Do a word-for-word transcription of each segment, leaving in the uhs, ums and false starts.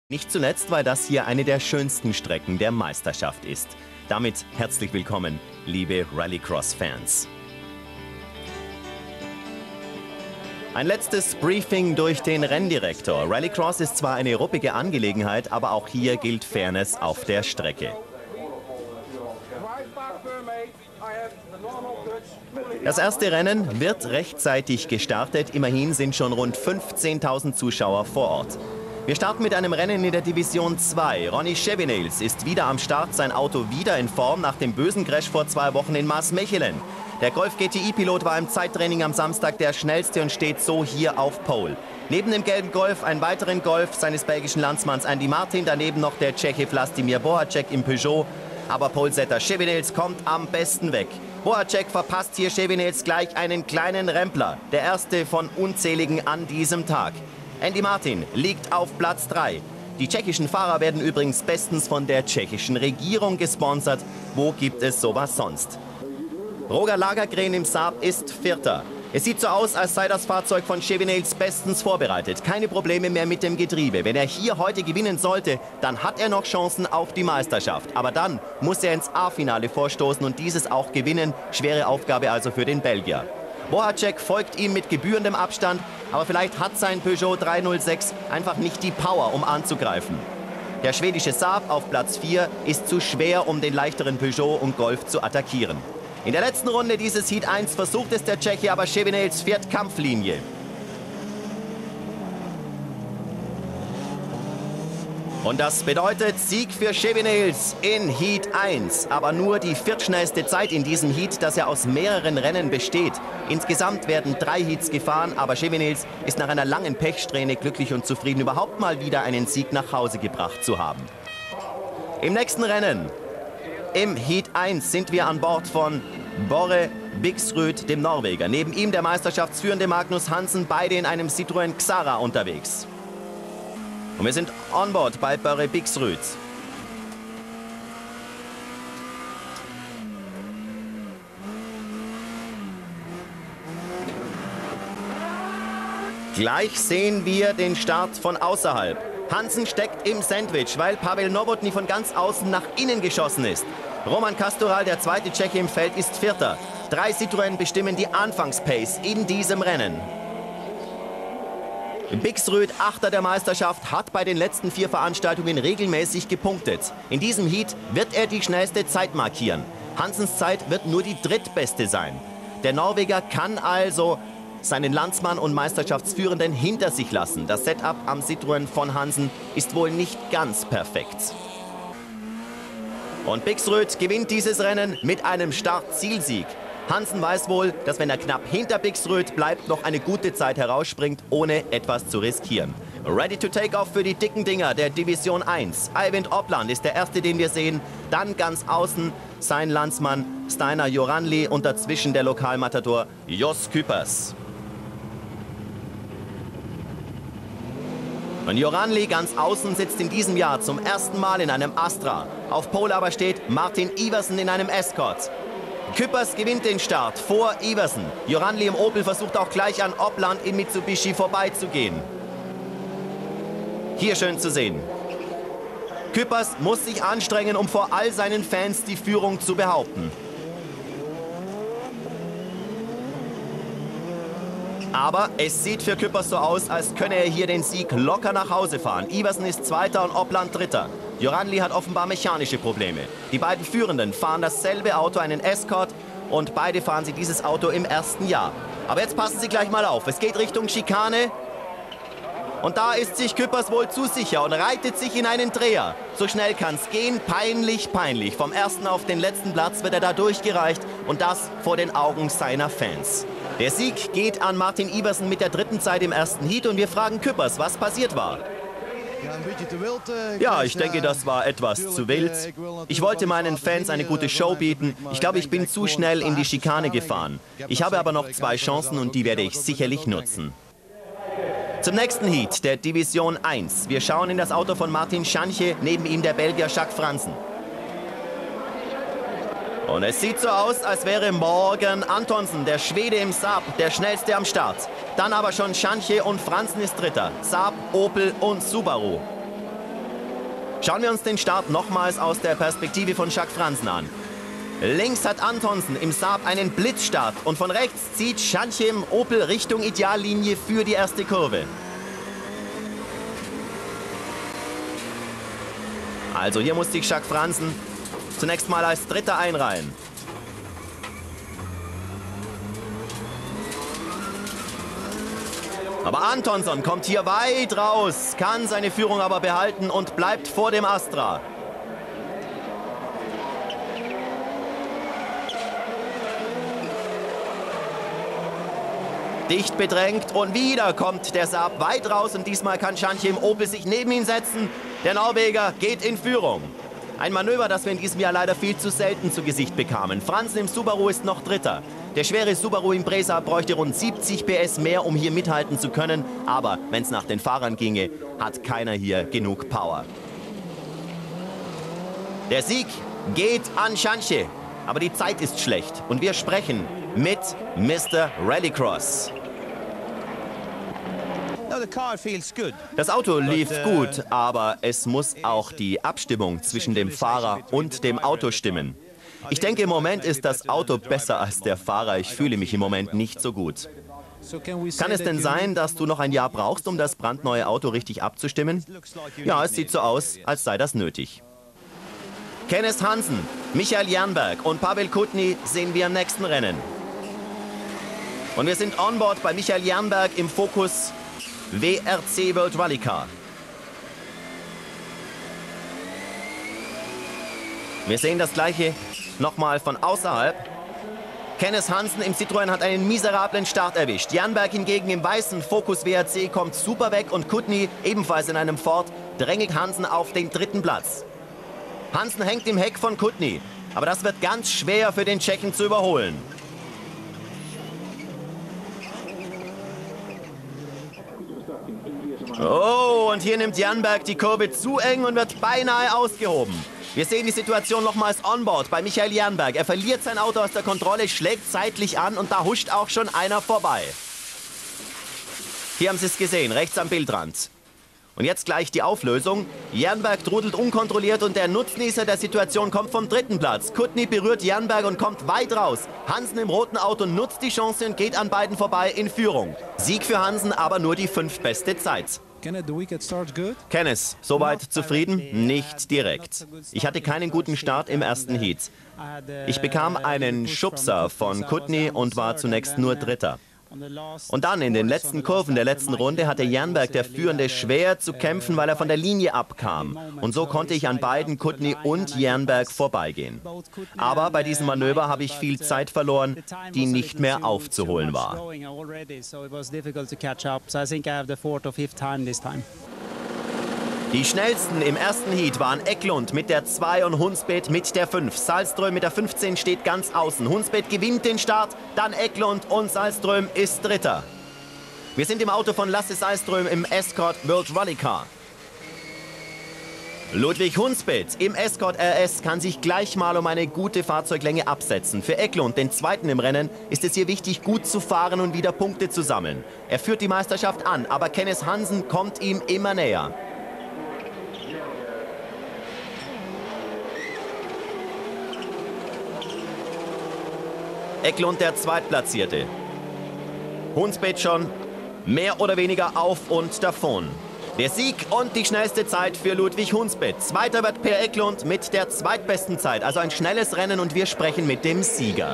Nicht zuletzt, weil das hier eine der schönsten Strecken der Meisterschaft ist. Damit herzlich willkommen, liebe Rallycross-Fans. Ein letztes Briefing durch den Renndirektor. Rallycross ist zwar eine ruppige Angelegenheit, aber auch hier gilt Fairness auf der Strecke. Das erste Rennen wird rechtzeitig gestartet. Immerhin sind schon rund fünfzehntausend Zuschauer vor Ort. Wir starten mit einem Rennen in der Division zwei. Ronnie Chevenels ist wieder am Start, sein Auto wieder in Form nach dem bösen Crash vor zwei Wochen in Maasmechelen. Der Golf G T I-Pilot war im Zeittraining am Samstag der schnellste und steht so hier auf Pole. Neben dem gelben Golf einen weiteren Golf seines belgischen Landsmanns Andy Martin, daneben noch der Tscheche Vlastimir Bohacek im Peugeot. Aber Polesetter Chevenels kommt am besten weg. Bohacek verpasst hier Chevenels gleich einen kleinen Rempler, der erste von unzähligen an diesem Tag. Andy Martin liegt auf Platz drei. Die tschechischen Fahrer werden übrigens bestens von der tschechischen Regierung gesponsert. Wo gibt es sowas sonst? Roger Lagergren im Saab ist Vierter. Es sieht so aus, als sei das Fahrzeug von Chevenels bestens vorbereitet. Keine Probleme mehr mit dem Getriebe. Wenn er hier heute gewinnen sollte, dann hat er noch Chancen auf die Meisterschaft. Aber dann muss er ins A-Finale vorstoßen und dieses auch gewinnen. Schwere Aufgabe also für den Belgier. Bohacek folgt ihm mit gebührendem Abstand, aber vielleicht hat sein Peugeot dreihundertsechs einfach nicht die Power, um anzugreifen. Der schwedische Saab auf Platz vier ist zu schwer, um den leichteren Peugeot und Golf zu attackieren. In der letzten Runde dieses Heat eins versucht es der Tscheche, aber Chevenels fährt Kampflinie. Und das bedeutet Sieg für Chevenels in Heat eins. Aber nur die viertschnellste Zeit in diesem Heat, das ja aus mehreren Rennen besteht. Insgesamt werden drei Heats gefahren, aber Chevenels ist nach einer langen Pechsträhne glücklich und zufrieden, überhaupt mal wieder einen Sieg nach Hause gebracht zu haben. Im nächsten Rennen, im Heat eins, sind wir an Bord von Borre Biksrud, dem Norweger. Neben ihm der meisterschaftsführende Magnus Hansen, beide in einem Citroën Xara unterwegs. Und wir sind on board bei Borre Biksrud. Gleich sehen wir den Start von außerhalb. Hansen steckt im Sandwich, weil Pavel Novotny von ganz außen nach innen geschossen ist. Roman Castoral, der zweite Tscheche im Feld, ist Vierter. Drei Citroën bestimmen die Anfangspace in diesem Rennen. Biksrud, Achter der Meisterschaft, hat bei den letzten vier Veranstaltungen regelmäßig gepunktet. In diesem Heat wird er die schnellste Zeit markieren. Hansens Zeit wird nur die drittbeste sein. Der Norweger kann also seinen Landsmann und Meisterschaftsführenden hinter sich lassen. Das Setup am Citroën von Hansen ist wohl nicht ganz perfekt. Und Biksrud gewinnt dieses Rennen mit einem Start-Zielsieg. Hansen weiß wohl, dass wenn er knapp hinter Biksrud bleibt, noch eine gute Zeit herausspringt, ohne etwas zu riskieren. Ready to take off für die dicken Dinger der Division eins. Eivind Opland ist der erste, den wir sehen. Dann ganz außen sein Landsmann Steinar Joranli und dazwischen der Lokalmatador Jos Küpers. Und Joranli ganz außen sitzt in diesem Jahr zum ersten Mal in einem Astra. Auf Pole aber steht Martin Iversen in einem Escort. Küpers gewinnt den Start vor Iversen. Joranli im Opel versucht auch gleich an Opland im Mitsubishi vorbeizugehen. Hier schön zu sehen. Küpers muss sich anstrengen, um vor all seinen Fans die Führung zu behaupten. Aber es sieht für Küpers so aus, als könne er hier den Sieg locker nach Hause fahren. Iversen ist Zweiter und Opland Dritter. Joranli hat offenbar mechanische Probleme. Die beiden Führenden fahren dasselbe Auto, einen Escort, und beide fahren sie dieses Auto im ersten Jahr. Aber jetzt passen Sie gleich mal auf. Es geht Richtung Schikane. Und da ist sich Küpers wohl zu sicher und reitet sich in einen Dreher. So schnell kann es gehen. Peinlich, peinlich. Vom ersten auf den letzten Platz wird er da durchgereicht. Und das vor den Augen seiner Fans. Der Sieg geht an Martin Iversen mit der dritten Zeit im ersten Heat. Und wir fragen Küpers, was passiert war. Ja, ich denke, das war etwas zu wild. Ich wollte meinen Fans eine gute Show bieten. Ich glaube, ich bin zu schnell in die Schikane gefahren. Ich habe aber noch zwei Chancen und die werde ich sicherlich nutzen. Zum nächsten Heat der Division eins. Wir schauen in das Auto von Martin Schanche, neben ihm der Belgier Jacques Franzen. Und es sieht so aus, als wäre Morgan Antonsen, der Schwede im Saab, der schnellste am Start. Dann aber schon Schanche und Franzen ist Dritter. Saab, Opel und Subaru. Schauen wir uns den Start nochmals aus der Perspektive von Jacques Franzen an. Links hat Antonsen im Saab einen Blitzstart und von rechts zieht Shanchem Opel Richtung Ideallinie für die erste Kurve. Also hier muss sich Jacques Franzen zunächst mal als Dritter einreihen. Aber Antonsen kommt hier weit raus, kann seine Führung aber behalten und bleibt vor dem Astra. Dicht bedrängt und wieder kommt der Saab weit raus und diesmal kann Shanchem Opel sich neben ihn setzen. Der Norweger geht in Führung. Ein Manöver, das wir in diesem Jahr leider viel zu selten zu Gesicht bekamen. Franzen im Subaru ist noch Dritter. Der schwere Subaru Impreza bräuchte rund siebzig P S mehr, um hier mithalten zu können. Aber wenn es nach den Fahrern ginge, hat keiner hier genug Power. Der Sieg geht an Shanchem. Aber die Zeit ist schlecht und wir sprechen mit Mister Rallycross. Das Auto lief gut, aber es muss auch die Abstimmung zwischen dem Fahrer und dem Auto stimmen. Ich denke, im Moment ist das Auto besser als der Fahrer. Ich fühle mich im Moment nicht so gut. Kann es denn sein, dass du noch ein Jahr brauchst, um das brandneue Auto richtig abzustimmen? Ja, es sieht so aus, als sei das nötig. Kenneth Hansen, Michael Jernberg und Pavel Kutny sehen wir im nächsten Rennen. Und wir sind on board bei Michael Jernberg im Fokus W R C World Rally Car. Wir sehen das gleiche nochmal von außerhalb. Kenneth Hansen im Citroën hat einen miserablen Start erwischt. Jernberg hingegen im weißen Focus W R C kommt super weg und Kutny, ebenfalls in einem Ford, drängelt Hansen auf den dritten Platz. Hansen hängt im Heck von Kutny, aber das wird ganz schwer für den Tschechen zu überholen. Oh, und hier nimmt Jernberg die Kurve zu eng und wird beinahe ausgehoben. Wir sehen die Situation nochmals onboard bei Michael Jernberg. Er verliert sein Auto aus der Kontrolle, schlägt seitlich an und da huscht auch schon einer vorbei. Hier haben Sie es gesehen, rechts am Bildrand. Und jetzt gleich die Auflösung. Jernberg trudelt unkontrolliert und der Nutznießer der Situation kommt vom dritten Platz. Kutny berührt Jernberg und kommt weit raus. Hansen im roten Auto nutzt die Chance und geht an beiden vorbei in Führung. Sieg für Hansen, aber nur die fünftbeste Zeit. Kenneth, soweit zufrieden? Nicht direkt. Ich hatte keinen guten Start im ersten Heat. Ich bekam einen Schubser von Kutny und war zunächst nur Dritter. Und dann in den letzten Kurven der letzten Runde hatte Jernberg, der Führende, schwer zu kämpfen, weil er von der Linie abkam. Und so konnte ich an beiden, Kutny und Jernberg, vorbeigehen. Aber bei diesem Manöver habe ich viel Zeit verloren, die nicht mehr aufzuholen war. Die schnellsten im ersten Heat waren Eklund mit der zwei und Hunsbeth mit der fünf. Salström mit der fünfzehn steht ganz außen. Hunsbeth gewinnt den Start, dann Eklund und Salström ist Dritter. Wir sind im Auto von Lasse Salström im Escort World Rally Car. Ludwig Hunsbeth im Escort R S kann sich gleich mal um eine gute Fahrzeuglänge absetzen. Für Eklund, den Zweiten im Rennen, ist es hier wichtig, gut zu fahren und wieder Punkte zu sammeln. Er führt die Meisterschaft an, aber Kenneth Hansen kommt ihm immer näher. Eklund der Zweitplatzierte. Hunsbeth schon mehr oder weniger auf und davon. Der Sieg und die schnellste Zeit für Ludwig Hunsbeth. Zweiter wird Per Eklund mit der zweitbesten Zeit. Also ein schnelles Rennen und wir sprechen mit dem Sieger.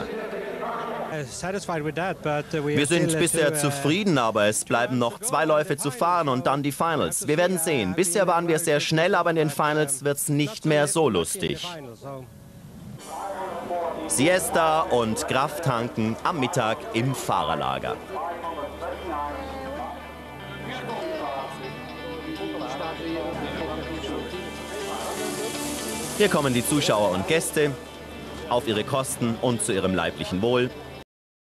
Wir sind bisher zufrieden, aber es bleiben noch zwei Läufe zu fahren und dann die Finals. Wir werden sehen. Bisher waren wir sehr schnell, aber in den Finals wird es nicht mehr so lustig. Siesta und Krafttanken am Mittag im Fahrerlager. Hier kommen die Zuschauer und Gäste auf ihre Kosten und zu ihrem leiblichen Wohl.